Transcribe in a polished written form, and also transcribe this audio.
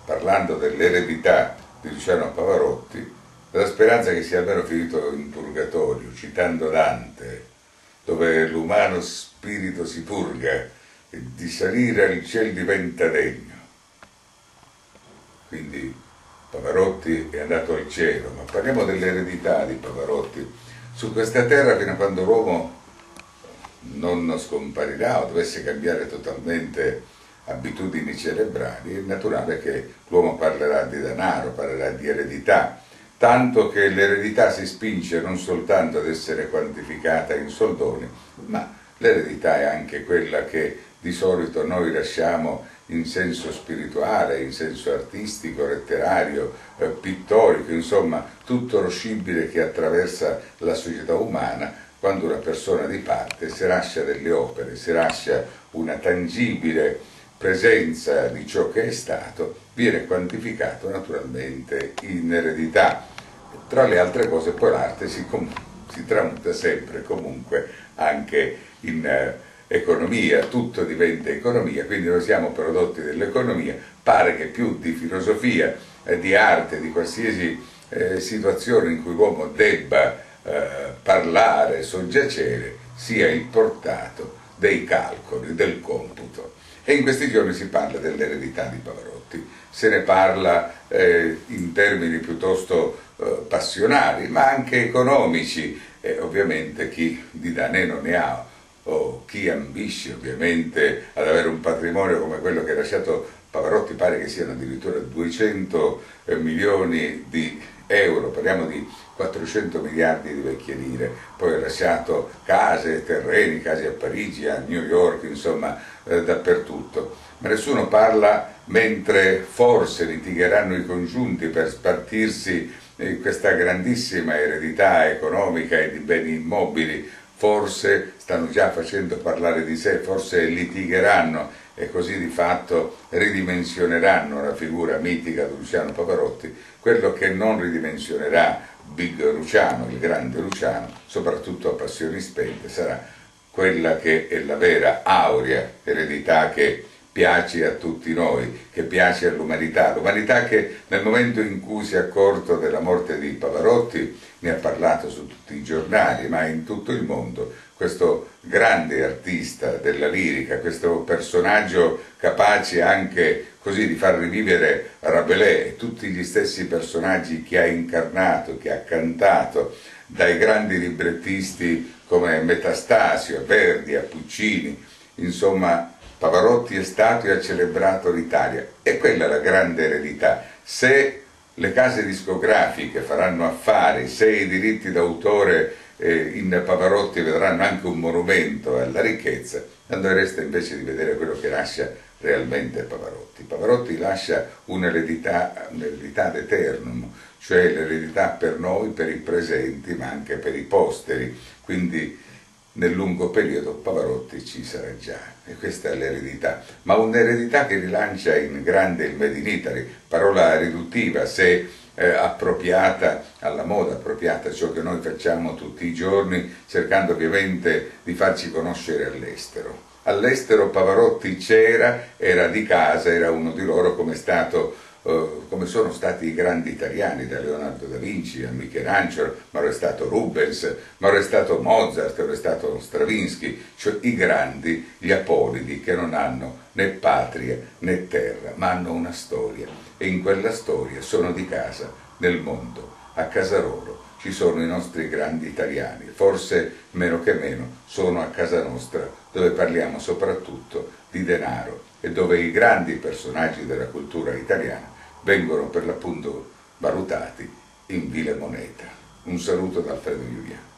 parlando dell'eredità di Luciano Pavarotti, della speranza che sia almeno finito in purgatorio, citando Dante, dove l'umano spirito si purga e di salire al cielo diventa degno. Quindi Pavarotti è andato al cielo, ma parliamo dell'eredità di Pavarotti. Su questa terra, fino a quando l'uomo non scomparirà o dovesse cambiare totalmente abitudini cerebrali, è naturale che l'uomo parlerà di denaro, parlerà di eredità, tanto che l'eredità si spinge non soltanto ad essere quantificata in soldoni, ma l'eredità è anche quella che di solito noi lasciamo in senso spirituale, in senso artistico, letterario, pittorico, insomma tutto lo scibile che attraversa la società umana. Quando una persona diparte si lascia delle opere, si lascia una tangibile presenza di ciò che è stato, viene quantificato naturalmente in eredità. Tra le altre cose poi l'arte si tramuta sempre comunque anche in economia, tutto diventa economia, quindi noi siamo prodotti dell'economia. Pare che più di filosofia, di arte, di qualsiasi situazione in cui l'uomo debba parlare, soggiacere, sia il portato dei calcoli, del computo. E in questi giorni si parla dell'eredità di Pavarotti, se ne parla in termini piuttosto passionali, ma anche economici, e ovviamente chi di danaro ne ha, o chi ambisce ovviamente ad avere un patrimonio come quello che ha lasciato Pavarotti, pare che siano addirittura 200 milioni di euro, parliamo di 400 miliardi di vecchie lire, poi ha lasciato case, terreni, case a Parigi, a New York, insomma dappertutto, ma nessuno parla mentre forse litigheranno i congiunti per spartirsi questa grandissima eredità economica e di beni immobili. Forse stanno già facendo parlare di sé, forse litigheranno e così di fatto ridimensioneranno la figura mitica di Luciano Pavarotti. Quello che non ridimensionerà Big Luciano, il grande Luciano, soprattutto a passioni spente, sarà quella che è la vera aurea eredità che piace a tutti noi, che piace all'umanità, l'umanità che nel momento in cui si è accorto della morte di Pavarotti ne ha parlato su tutti i giornali, ma in tutto il mondo, questo grande artista della lirica, questo personaggio capace anche così di far rivivere Rabelais e tutti gli stessi personaggi che ha incarnato, che ha cantato, dai grandi librettisti come Metastasio, a Verdi, a Puccini, insomma Pavarotti è stato e ha celebrato l'Italia, e quella è la grande eredità. Se le case discografiche faranno affari, se i diritti d'autore in Pavarotti vedranno anche un monumento alla ricchezza, a noi resta invece di vedere quello che lascia realmente Pavarotti. Pavarotti lascia un'eredità ad eternum, cioè l'eredità per noi, per i presenti, ma anche per i posteri, quindi nel lungo periodo Pavarotti ci sarà già, e questa è l'eredità, ma un'eredità che rilancia in grande il Made in Italy, parola riduttiva se appropriata alla moda, appropriata a ciò che noi facciamo tutti i giorni, cercando ovviamente di farci conoscere all'estero. All'estero Pavarotti c'era, era di casa, era uno di loro, come sono stati i grandi italiani, da Leonardo da Vinci a Michelangelo, ma lo è stato Rubens, ma lo è stato Mozart, lo è stato Stravinsky, cioè i grandi, gli apolidi che non hanno né patria né terra, ma hanno una storia, e in quella storia sono di casa nel mondo. A casa loro ci sono i nostri grandi italiani, forse meno che meno sono a casa nostra, dove parliamo soprattutto di denaro e dove i grandi personaggi della cultura italiana vengono per l'appunto valutati in vile moneta. Un saluto da Alfredo Giuliano.